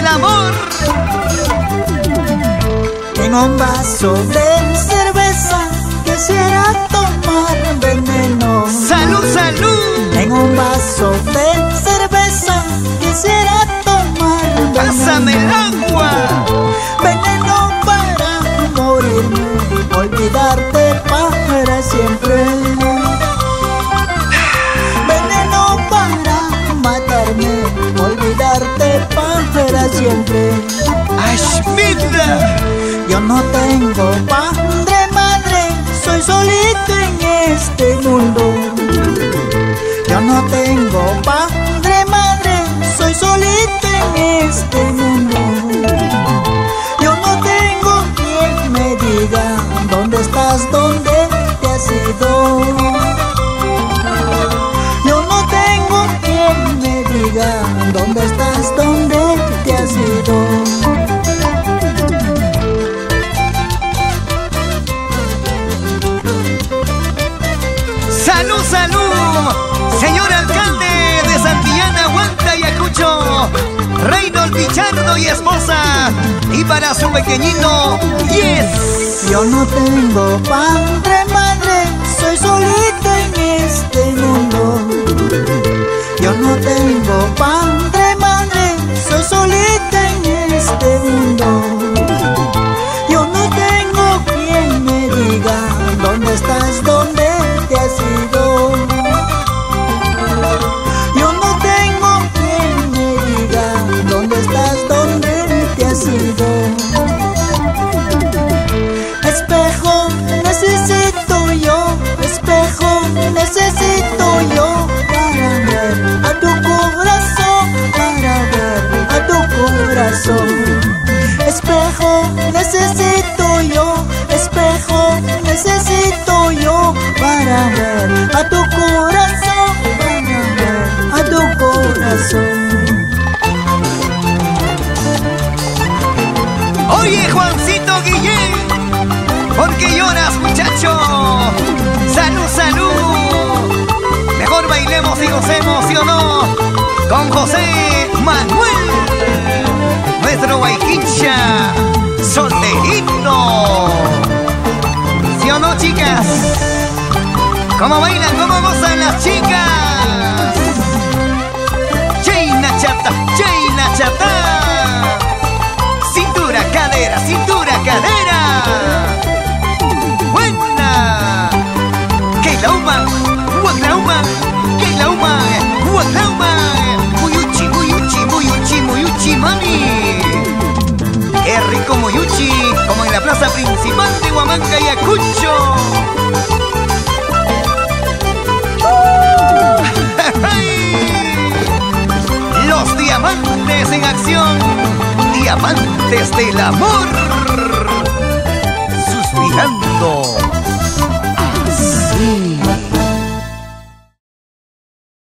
del amor. Tengo un vaso de cerveza, quisiera tomar veneno. ¡Salud, salud! Tengo un vaso de cerveza, quisiera tomar veneno. ¡Pásame el agua! Veneno para morirme, olvidarte para siempre. Veneno para matarme, olvidarte para siempre. ¡Ay, vida! Yo no tengo padre, madre, soy solito en este mundo. Yo no tengo padre, madre, soy solito en este mundo. Yo no tengo quien me diga dónde estás, dónde te has ido. Yo no tengo quien me diga dónde estás, dónde te has ido. ¡Salud, salud! Señor alcalde de Santillana, Huanta, Ayacucho, Reynold Pichardo y esposa, y para su pequeñito, Yes. Yo no tengo padre, madre, soy solito en este mundo. Yo no tengo padre, madre, soy solito en este mundo. Yo no tengo quien me diga dónde estás, dónde te has ido. Yo no tengo quien me diga dónde estás, dónde te has ido. Espejo necesito yo, espejo necesito yo, para ver a tu corazón, para ver a tu corazón. Espejo necesito yo, espejo necesito yo, para ver a tu corazón, para ver a tu corazón. Oye, Juancito Guillén, ¿por qué lloras, muchacho? ¡Salud, salud! Mejor bailemos y gocemos, ¿sí o no? Con José Manuel, nuestro Guayquincha solterito. ¿Sí o no, chicas? ¿Cómo bailan, cómo gozan las chicas? Chaina chata, chaina chata. Cintura, cadera, cintura, cadera. Buena. Que la uma, guatrauma, que la uma, guatrauma. Muyuchi, muyuchi, muyuchi, muyuchi, mami. Qué rico muyuchi, como en la plaza principal de Huamanga, Ayacucho. Los diamantes en acción, diamantes del amor, suspirando así.